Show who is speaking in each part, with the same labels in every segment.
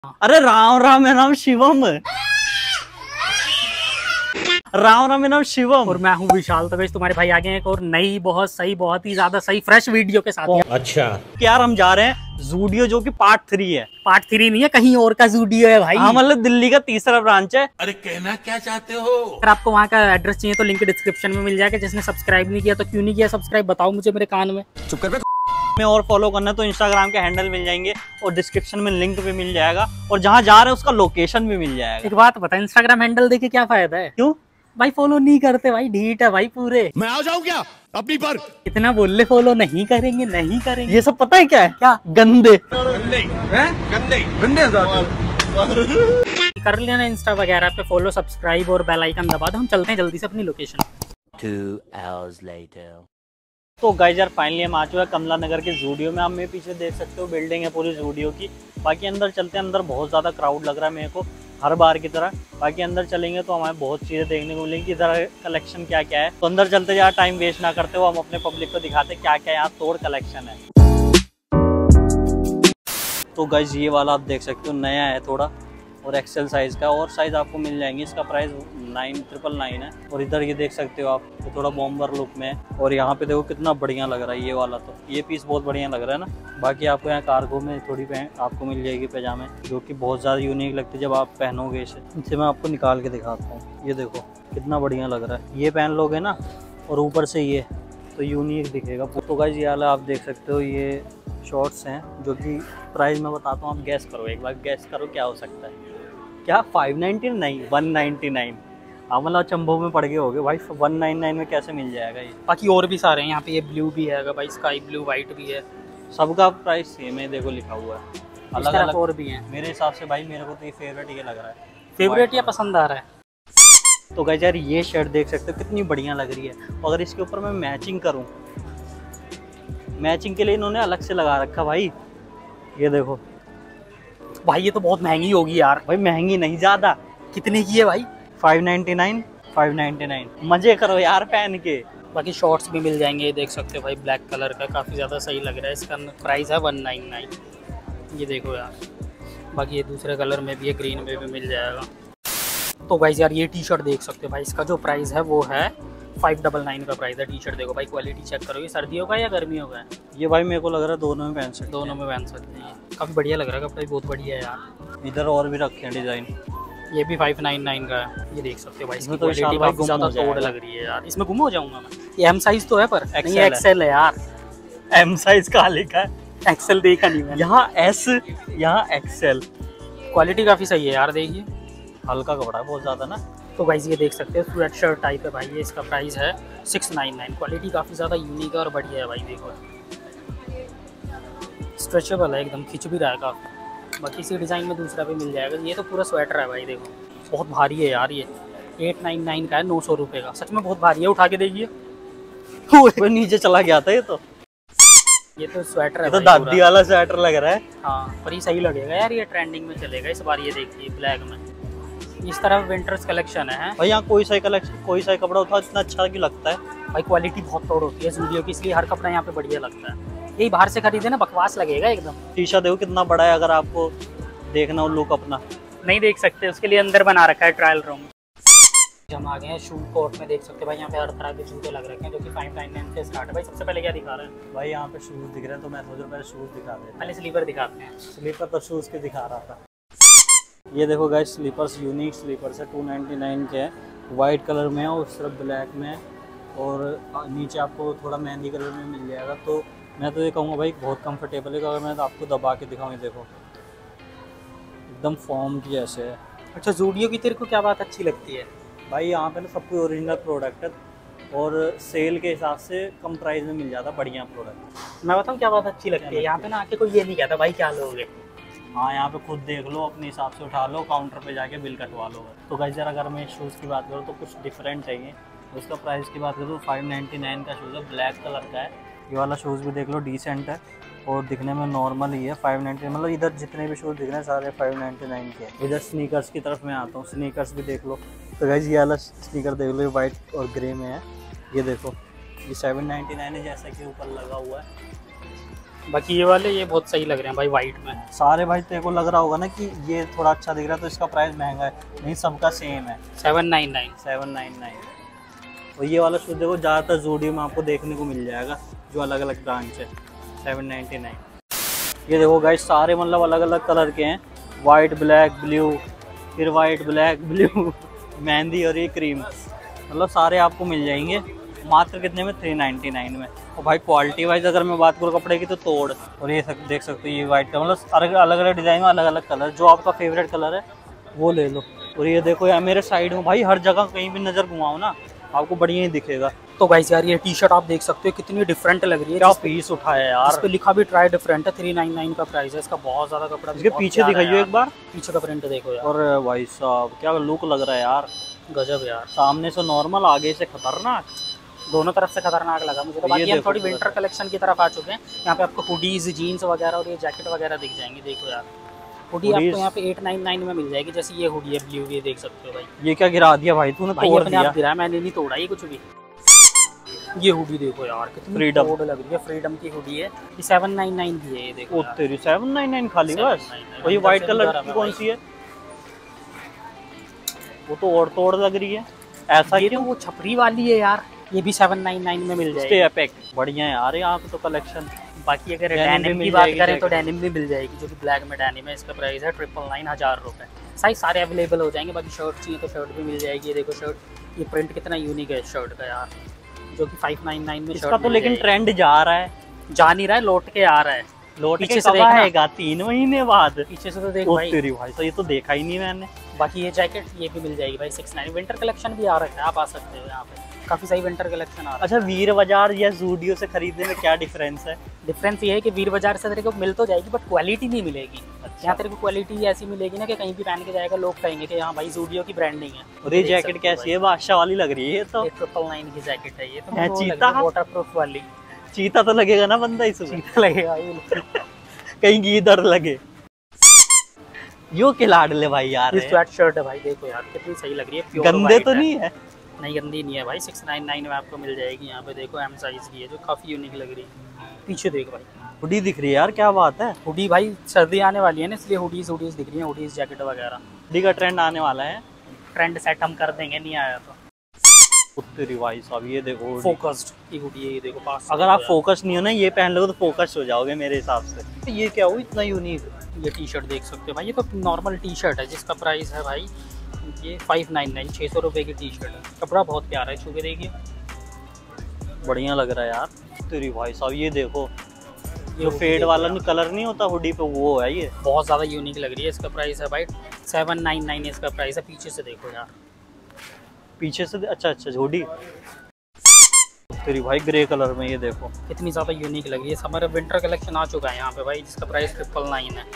Speaker 1: अरे राम राम मेरा नाम शिवम। राम राम मेरा नाम शिवम
Speaker 2: और मैं हूँ विशाल। तो गाइस तुम्हारे भाई आ गए हैं एक और नई बहुत सही बहुत ही ज्यादा सही फ्रेश वीडियो के साथ।
Speaker 1: अच्छा यार हम जा रहे हैं ज़ूडियो जो कि पार्ट 3 है।
Speaker 2: पार्ट 3 नहीं है, कहीं और का ज़ूडियो है भाई।
Speaker 1: हाँ मतलब दिल्ली का तीसरा ब्रांच है।
Speaker 3: अरे कहना क्या चाहते हो?
Speaker 2: अगर आपको वहाँ का एड्रेस चाहिए तो लिंक डिस्क्रिप्शन में मिल जाएगा। जिसने सब्सक्राइब नहीं किया तो क्यों नहीं किया सब्सक्राइब, बताओ मुझे मेरे कान में।
Speaker 3: चुप कर बे।
Speaker 1: में और फॉलो करना है तो इंस्टाग्राम के हैंडल मिल जाएंगे और डिस्क्रिप्शन में लिंक भी मिल जाएगा और जहाँ जा रहे हैं उसका लोकेशन भी मिल जाएगा।
Speaker 2: एक बात बता, इंस्टाग्राम हैंडल देखे क्या फायदा है?
Speaker 1: क्यों
Speaker 2: भाई फॉलो नहीं करते भाई, ढीठ है भाई पूरे।
Speaker 3: मैं आ जाऊं क्या अपनी पर?
Speaker 2: इतना बोल ले फॉलो नहीं करेंगे नहीं करेंगे।
Speaker 1: ये सब पता है क्या है?
Speaker 2: क्या
Speaker 1: गंदे
Speaker 2: कर लेना इंस्टा वगैरह पे फॉलो, सब्सक्राइब और बेल आइकन दबा दो। हम चलते हैं जल्दी से अपनी लोकेशन।
Speaker 4: 2 hours later.
Speaker 1: तो गाइस यार फाइनली हम आ चुके हैं कमला नगर के ज़ूडियो में। आप मेरे पीछे देख सकते हो बिल्डिंग है पूरी ज़ूडियो की। बाकी अंदर चलते हैं, अंदर बहुत ज़्यादा क्राउड लग रहा है मेरे को हर बार की तरह। बाकी अंदर चलेंगे तो हमें बहुत चीज़ें देखने को मिलेंगी, इधर कलेक्शन क्या क्या है। तो अंदर चलते यार टाइम वेस्ट ना करते हो, हम अपने पब्लिक को दिखाते क्या क्या यहाँ तोड़ कलेक्शन है। तो गाइस ये वाला आप देख सकते हो नया है थोड़ा और एक्सेल साइज़ का, और साइज़ आपको मिल जाएंगे। इसका प्राइस 9,999 है। और इधर ये देख सकते हो आप तो थोड़ा बॉम्बर लुक में है। और यहाँ पे देखो कितना बढ़िया लग रहा है ये वाला, तो ये पीस बहुत बढ़िया लग रहा है ना। बाकी आपको यहाँ कार्गो में थोड़ी पैंट आपको मिल जाएगी पैजामे, जो कि बहुत ज़्यादा यूनिक लगती है जब आप पहनोगे इसे मैं आपको निकाल के दिखाता हूँ। ये देखो कितना बढ़िया लग रहा है, ये पहन लोगे ना और ऊपर से ये तो यूनिक दिखेगा। तो गाइस ये वाला आप देख सकते हो, ये शॉर्ट्स हैं जो कि प्राइस मैं बताता हूँ, आप गैस करो, एक बार गैस करो क्या हो सकता है। क्या 599 नहीं 199। हाँ मतलब चंबो में पड़ गए होगे भाई, 199 में कैसे मिल जाएगा ये।
Speaker 2: बाकी और भी सारे हैं यहाँ पे, ये ब्लू भी है भाई, स्काई ब्लू वाइट भी है।
Speaker 1: सबका प्राइस सेम है, देखो लिखा हुआ है अलग अलग।
Speaker 2: और भी हैं
Speaker 1: मेरे हिसाब से भाई मेरे को तो ये फेवरेट ये लग रहा है।
Speaker 2: फेवरेट या पसंद आ रहा है?
Speaker 1: तो गाइस यार ये शर्ट देख सकते हो कितनी बढ़िया लग रही है। अगर इसके ऊपर मैं मैचिंग करूँ, मैचिंग के लिए इन्होंने अलग से लगा रखा भाई। ये देखो
Speaker 2: भाई ये तो बहुत महंगी होगी यार।
Speaker 1: भाई महंगी नहीं ज़्यादा।
Speaker 2: कितने की है भाई?
Speaker 1: 599 मजे करो यार पहन के।
Speaker 2: बाकी शॉर्ट्स भी मिल जाएंगे, ये देख सकते हो भाई, ब्लैक कलर का काफ़ी ज़्यादा सही लग रहा है। इसका प्राइस है 199। ये देखो यार। बाकी ये दूसरे कलर में भी है, ग्रीन में भी मिल जाएगा। तो गाइस यार ये टी शर्ट देख सकते हो भाई, इसका जो प्राइस है वो है 599 का प्राइस है। टी शर्ट देखो भाई, क्वालिटी चेक करो, ये सर्दियों का या गर्मियों का है?
Speaker 1: ये भाई मेरे को लग रहा है दोनों में पहन सकते हैं।
Speaker 2: दोनों में पहन सकते हैं। काफ़ी बढ़िया लग रहा है कपड़ा, बहुत बढ़िया है यार।
Speaker 1: इधर और भी रखे हैं डिज़ाइन,
Speaker 2: ये भी 599 का है। ये देख सकते हो भाई, इसमें
Speaker 1: तो
Speaker 2: क्वालिटी
Speaker 1: भाई
Speaker 2: काफ़ी
Speaker 1: गुम
Speaker 2: ज़्यादा
Speaker 1: हो जाएगा।
Speaker 2: तोड़ लग रही है यार। इसमें गुम हो जाऊंगा मैं। ये एम साइज तो है पर
Speaker 1: XL
Speaker 2: नहीं, एक्सेल है यार।
Speaker 1: एम साइज का लिखा है,
Speaker 2: एक्सेल देखा नहीं मैंने।
Speaker 1: यहाँ एस यहाँ एक्सेल।
Speaker 2: क्वालिटी काफ़ी सही है यार, देखिए
Speaker 1: हल्का कपड़ा है बहुत ज़्यादा ना।
Speaker 2: तो गाइस ये देख सकते हो स्वेट शर्ट टाइप है भाई, ये इसका प्राइस है 699। क्वालिटी काफ़ी ज़्यादा यूनिक है और बढ़िया है भाई। देखो स्ट्रेचेबल है एकदम, खिंच भी रहा है काफ़ी। बाकी इसी डिज़ाइन में दूसरा भी मिल जाएगा। ये तो पूरा स्वेटर है भाई, देखो बहुत भारी है यार। ये 899 का है, 900 रुपये का। सच में बहुत भारी है, उठा के देखिए।
Speaker 1: वो नीचे चला गया था ये तो
Speaker 2: स्वेटर है
Speaker 1: तो
Speaker 2: भाई
Speaker 1: दादी
Speaker 2: पूरा।
Speaker 1: वाला स्वेटर लग रहा है।
Speaker 2: हाँ पर ये सही लगेगा यार, ये ट्रेंडिंग में चलेगा इस बार। ये देखिए ब्लैक में इस तरह विंटर्स कलेक्शन है
Speaker 1: भाई। यहाँ कोई सा कलेक्शन कोई सा कपड़ा उठा इतना अच्छा क्यों लगता है
Speaker 2: भाई। क्वालिटी बहुत तोड़ होती है ज़ूडियो की, इसलिए हर कपड़ा यहाँ पे बढ़िया लगता है। यही बाहर से खरीदे ना बकवास लगेगा एकदम।
Speaker 1: शीशा देखो कितना बड़ा है, अगर आपको देखना हो लुक अपना।
Speaker 2: नहीं देख सकते, उसके लिए अंदर बना रखा है ट्रायल रूम। हम आ गए हैं शू कोर्ट में, देख सकते हैं भाई यहाँ पे हर तरह के जूते लग रखे हैं जो कि 599 से स्टार्ट है भाई। सबसे पहले क्या दिखा रहे हैं
Speaker 1: भाई? यहाँ पे शूज़ दिख रहे हैं तो मैं सोच रहा पहले शूज़ दिखा रहे हैं।
Speaker 2: पहले स्लीपर दिखाते हैं।
Speaker 1: स्लीपर तो शूज़ के दिखा रहा था। ये देखो गाइस स्लीपर्स, यूनिक स्लीपर्स है, 299 के हैं। वाइट कलर में है और सिर्फ ब्लैक में है और नीचे आपको थोड़ा मेहंदी कलर में मिल जाएगा। तो मैं तो ये कहूँगा भाई बहुत कंफर्टेबल है। अगर मैं तो आपको दबा के दिखाऊँ, देखो एकदम फॉर्म की जैसे है।
Speaker 2: अच्छा ज़ूडियो की तेरे को क्या बात अच्छी लगती है
Speaker 1: भाई? यहाँ पे ना सब कोई ओरिजिनल प्रोडक्ट है और सेल के हिसाब से कम प्राइस में मिल जाता, बढ़िया प्रोडक्ट।
Speaker 2: मैं बताऊँ क्या बात अच्छी लगती है? यहाँ पे ना आके कोई ये नहीं कहता भाई क्या लोगे।
Speaker 1: हाँ यहाँ पे खुद देख लो, अपने हिसाब से उठा लो, काउंटर पे जाके बिल कटवा लो। तो गाइस यार अगर मैं शूज़ की बात करूँ तो कुछ डिफरेंट चाहिए। उसका प्राइस की बात करूँ तो 599 का शूज़ है, ब्लैक कलर का है। ये वाला शूज़ भी देख लो, डिसेंट है और दिखने में नॉर्मल ही है। 599 मतलब इधर जितने भी शूज़ दिख रहे हैं सारे 599 के। इधर स्नीकर्स की तरफ मैं आता हूँ, स्नीकर्स भी देख लो। तो गाइस ये वाला स्नीकर देख लो, ये वाइट और ग्रे में है। ये देखो ये 799 है जैसा कि ऊपर लगा हुआ है।
Speaker 2: बाकी ये वाले ये बहुत सही लग रहे हैं भाई वाइट में।
Speaker 1: सारे भाई तेरे को लग रहा होगा ना कि ये थोड़ा अच्छा दिख रहा है तो इसका प्राइस महंगा है, नहीं सबका सेम है
Speaker 2: 799।
Speaker 1: और ये वाला शूज देखो ज़्यादातर ज़ूडियो में आपको देखने को मिल जाएगा, जो अलग अलग ब्रांच है 799। ये देखो गाइस सारे मतलब अलग अलग कलर के हैं, वाइट ब्लैक ब्लू, फिर वाइट ब्लैक ब्लू मेहंदी और ये क्रीम, मतलब सारे आपको मिल जाएंगे मात्र कितने में 399 में। और भाई क्वालिटी वाइज अगर मैं बात करूँ कपड़े की तो तोड़। और ये देख सकते हो ये वाइट का मतलब अलग अलग डिज़ाइन में अलग अलग कलर, जो आपका फेवरेट कलर है वो ले लो। और ये देखो यार मेरे साइड में भाई हर जगह कहीं भी नज़र घुमाओ ना आपको बढ़िया ही दिखेगा।
Speaker 2: तो गाइस यार ये टी शर्ट आप देख सकते हो कितनी डिफरेंट लग रही है,
Speaker 1: क्या पीस उठाया यार,
Speaker 2: इस पे लिखा भी ट्राई डिफरेंट है, 399 का प्राइस है इसका। बहुत ज्यादा कपड़ा,
Speaker 1: इसके पीछे दिखाइए एक बार,
Speaker 2: पीछे का प्रिंट देखो यार।
Speaker 1: और भाई साहब क्या लुक लग रहा है यार,
Speaker 2: गजब यार,
Speaker 1: सामने से नॉर्मल आगे से खतरनाक,
Speaker 2: दोनों तरफ से खतरनाक लगा मुझे। तो बाकी हम थोड़ी विंटर कलेक्शन की तरफ आ चुके हैं। यहाँ पे आपको हुडीज जीन्स वगैरह और ये जैकेट वगैरह दिख जाएंगे। देखो यार हुडी आपको यहाँ पे 899 में मिल जाएगी, जैसे ये हुडी है ब्लू, ये देख सकते हो भाई।
Speaker 1: ये क्या गिरा दिया भाई तूने, तोड़ दिया।
Speaker 2: गिरा मैंने नहीं तोड़ा ये कुछ भी। ये हुडी देखो यार कितनी
Speaker 1: फ्रीडम
Speaker 2: लग रही है, फ्रीडम की हुडी है, ये 799 की है। ये देखो
Speaker 1: ओ तेरी 799 खाली बस। और ये व्हाइट कलर की कौन सी है, वो तो और तोड़ लग रही है ऐसा।
Speaker 2: ये तो वो छपरी वाली है यार, ये भी 799 में मिल जाएगी।
Speaker 1: एपेक बढ़िया है यार यहाँ पे तो कलेक्शन।
Speaker 2: बाकी अगर डेनिम की बात करें तो डेनिम भी मिल जाएगी, जो कि ब्लैक में डेनिम है। इसका प्राइस है 999, 1000 रुपये। साइज सारे अवेलेबल हो जाएंगे। बाकी शर्ट चाहिए तो शर्ट भी मिल जाएगी। ये देखो शर्ट, ये प्रिंट कितना यूनिक है शर्ट का यार, जो कि 599 में
Speaker 1: इसका तो लेकिन ट्रेंड जा रहा है,
Speaker 2: जा नहीं रहा है, लौट के आ रहा है।
Speaker 1: पीछे से आएगा 3 महीने बाद,
Speaker 2: पीछे से तो देख भाई।
Speaker 1: तेरी भाई तो ये तो देखा ही नहीं मैंने।
Speaker 2: बाकी ये जैकेट ये भी मिल जाएगी भाई 699। विंटर कलेक्शन भी आ रखा है, आप आ सकते हो यहाँ पे, काफी सही विंटर कलेक्शन आ रहा है।
Speaker 1: अच्छा वीर बाजार या ज़ूडियो से खरीदने में क्या डिफरेंस है?
Speaker 2: डिफरेंस ये है कि वीर बाजार से तेरे को मिल तो जाएगी बट क्वालिटी नहीं मिलेगी। अच्छा। यहाँ तेरे को क्वालिटी ऐसी मिलेगी ना कि कहीं भी पहन के जाएगा लोग कहेंगे कि यहाँ भाई ज़ूडियो की ब्रांडिंग है।
Speaker 1: और ये जैकेट कैसी है, बादशाह वाली लग रही है। तो
Speaker 2: 999 की जैकेट है ये तो,
Speaker 1: चीता
Speaker 2: वाटर प्रूफ वाली।
Speaker 1: चीता तो लगेगा ना बंदा इसमें,
Speaker 2: चीता लगेगा
Speaker 1: कहीं की इधर लगे। यो के लाडले भाई यार,
Speaker 2: ये स्वेट शर्ट है भाई, देखो यार कितनी सही लग रही है।
Speaker 1: गंदे तो नहीं है?
Speaker 2: नहीं गंदी नहीं है भाई, 699 में आपको मिल जाएगी। यहाँ पे देखो एम साइज की है, जो काफी यूनिक लग रही है। पीछे देखो भाई
Speaker 1: हुडी दिख रही है यार, क्या बात है।
Speaker 2: हुडी भाई सर्दी आने वाली है ना, इसलिए हुडीज दिख रही है, हुडीज जैकेट वगैरह।
Speaker 1: हुडी का ट्रेंड आने वाला है,
Speaker 2: ट्रेंड सेट हम कर देंगे, नहीं आया तो।
Speaker 1: तेरी भाई साहब ये देखो
Speaker 2: फोकस्ड की हुडी है, ये देखो पास।
Speaker 1: अगर आप फोकस नहीं हो ना, ये पहन लो तो फोकस हो जाओगे मेरे हिसाब से। ये क्या हो इतना यूनिक,
Speaker 2: ये टी शर्ट देख सकते हो भाई, ये तो नॉर्मल टी शर्ट है जिसका प्राइस है भाई ये 599, 600 रुपये की टी शर्ट है। कपड़ा बहुत प्यारा है, छू के देखिए,
Speaker 1: बढ़िया लग रहा है यार। तेरी भाई साहब ये देखो, जो फेड वाला कलर नहीं होता हुडी पे, वो है ये,
Speaker 2: बहुत ज़्यादा यूनिक लग रही है। इसका प्राइस है भाई 799 इसका प्राइस है। पीछे से देखो यार, पीछे से
Speaker 1: अच्छा हुडी तेरी भाई ग्रे कलर में, ये देखो
Speaker 2: कितनी ज़्यादा यूनिक लग रही है। समर विंटर कलेक्शन आ चुका है यहाँ पे भाई, जिसका प्राइस 999 है।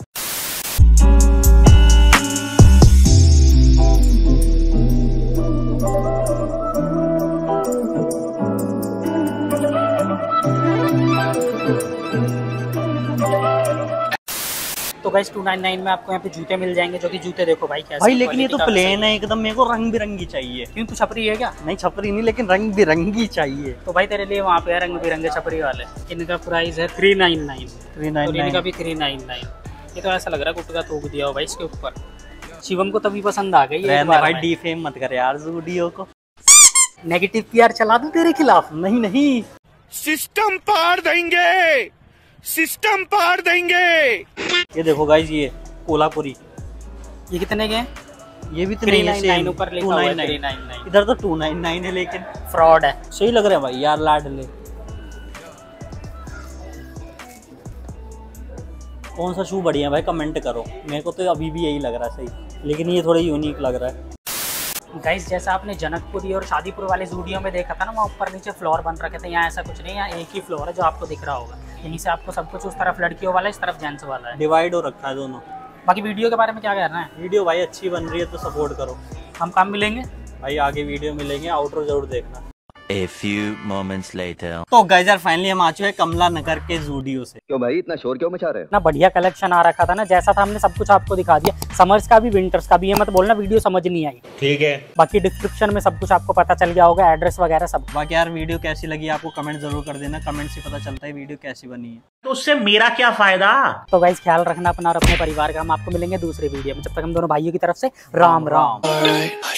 Speaker 2: तो गाइस 299 में आपको यहाँ पे जूते मिल जाएंगे, जो कि जूते देखो भाई कैसे
Speaker 1: भाई, लेकिन ये तो प्लेन है एकदम, मेरे को रंग बिरंगी चाहिए।
Speaker 2: क्यों तू छपरी है क्या?
Speaker 1: नहीं छपरी नहीं, लेकिन रंग बिरंगी चाहिए।
Speaker 2: तो भाई तेरे लिए वहाँ पे है रंग बिरंगे छपरी वाले। इनका प्राइस है 399, इनका भी 399। ये तो ऐसा लग रहा है गुटका थूक दिया हो भाई इसके ऊपर। शिवम को तभी पसंद आ गई है
Speaker 1: भाई। डीफेम मत कर यार ज़ूडियो को।
Speaker 2: नेगेटिव पीआर चला दूं तेरे खिलाफ?
Speaker 1: नहीं,
Speaker 3: सिस्टम पार देंगे, सिस्टम पार देंगे।
Speaker 1: ये देखो गाइस, ये कोल्हापुरी,
Speaker 2: ये कितने के हैं?
Speaker 1: ये भी
Speaker 2: 399 ऊपर लिखा हुआ है 399।
Speaker 1: इधर तो 299 है, लेकिन
Speaker 2: फ्रॉड है।
Speaker 1: सही लग रहा है भाई यार, लाडले। कौन सा शू बढ़िया है भाई, कमेंट करो। मेरे को तो अभी भी यही लग रहा है सही, लेकिन ये थोड़ा यूनिक लग रहा है।
Speaker 2: गाइस जैसा आपने जनकपुरी और शादीपुर वाले ज़ूडियो में देखा था ना, वहाँ ऊपर नीचे फ्लोर बन रखे थे, यहाँ ऐसा कुछ नहीं, यहाँ एक ही फ्लोर है जो आपको दिख रहा होगा। यहीं से आपको सब कुछ, उस तरफ लड़कियों वाला है, इस तरफ जेंट्स वाला है,
Speaker 1: डिवाइड हो रखा है दोनों।
Speaker 2: बाकी वीडियो के बारे में क्या कहना है?
Speaker 1: वीडियो भाई अच्छी बन रही है तो सपोर्ट करो।
Speaker 2: हम काम मिलेंगे
Speaker 1: भाई, आगे वीडियो मिलेंगे, आउटरो जरूर देखना।
Speaker 4: A few moments later.
Speaker 1: तो गाइस यार फाइनली हम आ चुके हैं कमला नगर के जूडियो से।
Speaker 5: क्यों भाई इतना शोर क्यों मचा रहे हो?
Speaker 2: ना बढ़िया कलेक्शन आ रखा था ना, जैसा था हमने सब कुछ आपको दिखा दिया, समर्स का भी विंटर्स का भी। ये मत बोलना वीडियो समझ नहीं आई,
Speaker 3: ठीक है।
Speaker 2: बाकी डिस्क्रिप्शन में सब कुछ आपको पता चल गया होगा, एड्रेस वगैरह सब।
Speaker 1: बाकी यार वीडियो कैसी लगी आपको कमेंट जरूर कर देना, कमेंट से पता चलता है वीडियो कैसी बनी है।
Speaker 3: तो उससे मेरा क्या फायदा?
Speaker 2: तो गाइस ख्याल रखना अपना और अपने परिवार का। हम आपको मिलेंगे दूसरे वीडियो में, जब तक हम दोनों भाइयों की तरफ से राम राम।